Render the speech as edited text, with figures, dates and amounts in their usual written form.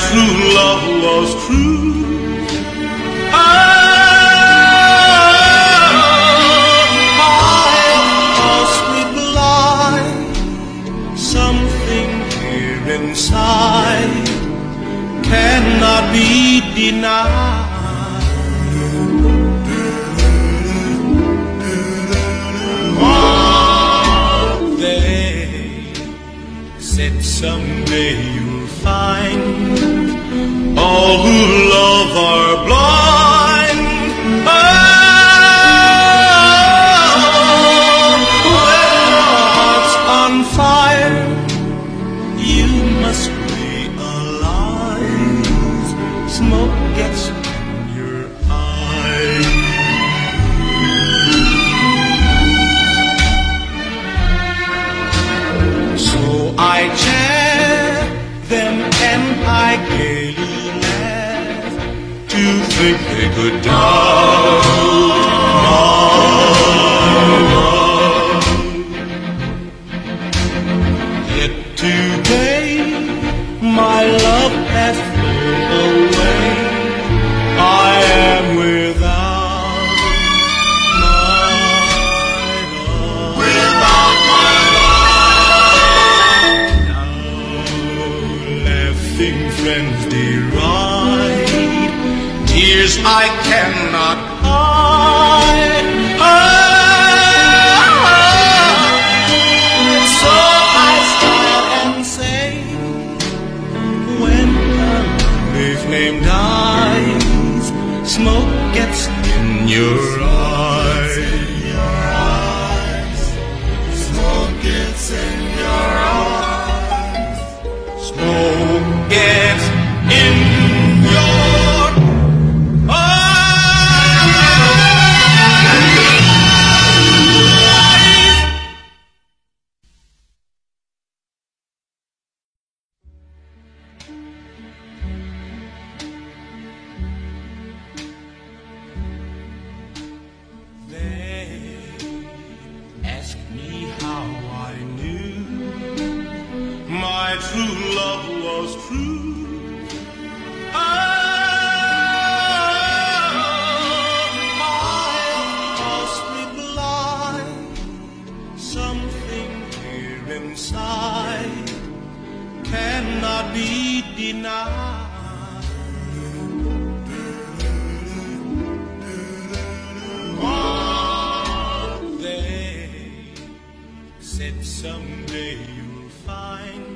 true love was true. I must reply, something here inside cannot be denied. Said someday you'll find all who love are blind. Oh, when your heart's on fire, you must realize smoke gets in your eyes. So I chair them and I gaily laugh to think they could doubt my love. Yet today my love has flown away. I am without my love. Without my friends deride, tears I cannot hide. So I start and say, when a life name dies, smoke gets in your eyes. Smoke gets in your eyes. Smoke gets in your They ask me how I knew my true love was true. Inside cannot be denied. One day said someday you'll find